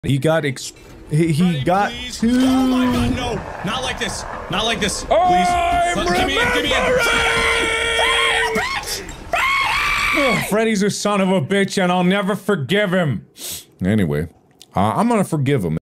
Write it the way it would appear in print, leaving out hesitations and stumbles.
He got he got please. too. Oh my god, no! Not like this! Not like this! Please! Give me in! Give me in! Freddy's a son of a bitch, and I'll never forgive him. Anyway, I'm gonna forgive him.